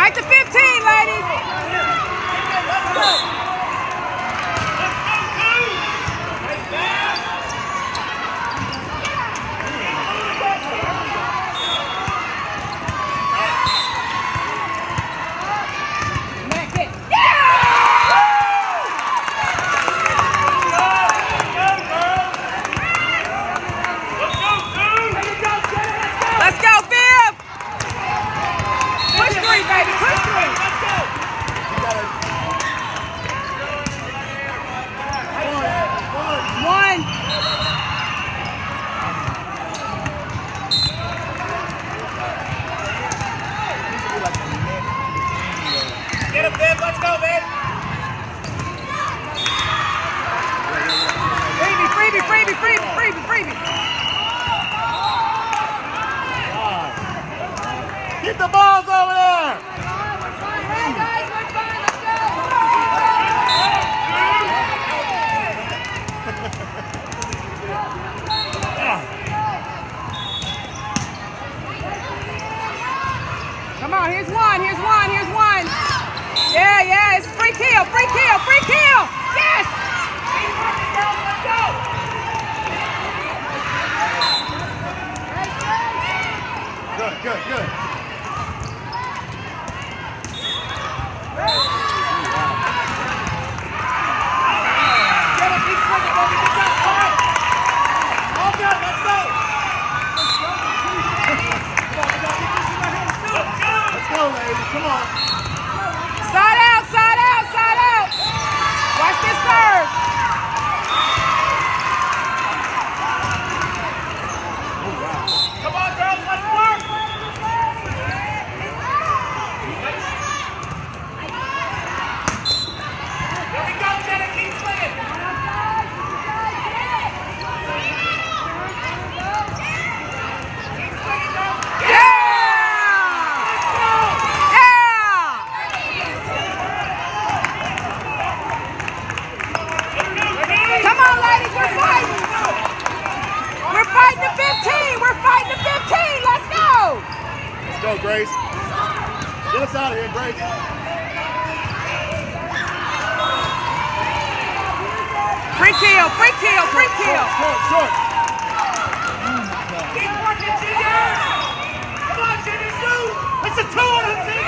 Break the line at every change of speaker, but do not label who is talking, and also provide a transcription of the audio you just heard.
Fight the 15, ladies.
Let's go. Get him, Viv. Let's go, Viv.
Freebie.
Get the balls over there.
Hey, guys, we're fine. Let's go. Come on, here's one. Yeah, it's free kill. Yes!
Let's go. Good. Let's go, ladies. Come on.
Side out. Watch this serve.
Come on, girls. Let's work. There we go, Jenna. Keep swinging. Go, Grace. Get us out of here, Grace.
Free kill.
Short.
Keep working, Junior. Come on, Junior, shoot.
It's a 2 on the team.